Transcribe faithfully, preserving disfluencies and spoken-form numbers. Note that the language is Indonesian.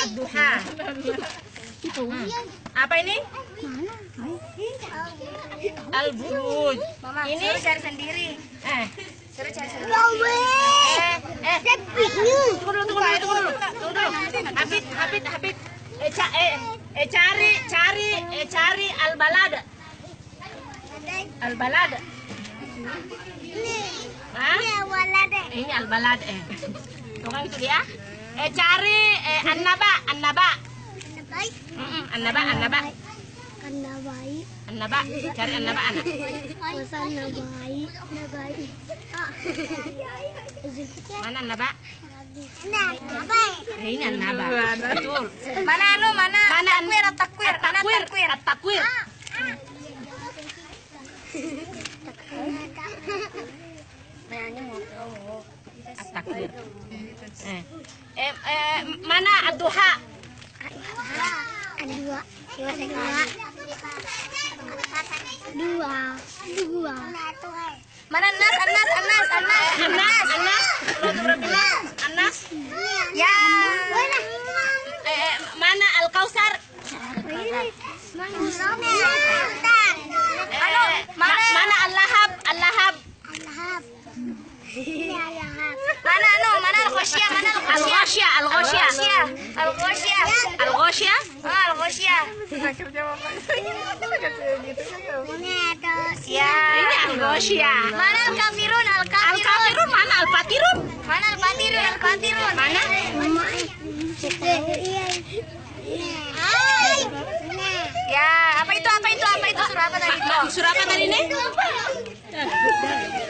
ad-duha. Hmm. Apa ini? Al-buruj. Ini cari sendiri. eh Suruh cari sendiri. eh eh tunggu dulu, tunggu dulu, tunggu dulu. Tunggu dulu. Habib, Habib, Habib. Eh, ca eh, eh cari, cari, eh cari al-balad. Al-balad. Hah? Ini al-balad eh. Tunggu itu dia. Eh cari eh an-naba, an-naba. Mm-mm, an-naba, an-naba. Nabai, An-naba, cari an-naba anak. pasal nabai, nabai. Mana an-naba? Nabai. Eh, ini an-naba. Betul. Mana anu, mana? Mana Takwir, takwir, mana At-takwir, takwir? at-takwir. At-takwir. Eh, eh, eh, mana ad-duha? Dua, dua, dua, dua. Mana Anas, Anas, Anas, Anas. Anas, Anas. Anas. Ya. Eh, eh, mana al-kausar? Eh, ma- mana al-lahab? Al-lahab. Mana anu, mana al-ghasyiyah, mana al-ghasyiyah? Al-ghasyiyah, al-ghasyiyah. Al-ghasyiyah. Al-ghasyiyah? Ah, al-ghasyiyah. Ya. Ini al-ghasyiyah. Mana al-kafirun, al-kafirun? Al-kafirun mana? Al-fatirun? Mana al-fatirun, al-fatirun? Mana? Ya, apa itu? Apa itu? Apa itu? Suruh apa tadi itu? Surah apa tadi ini?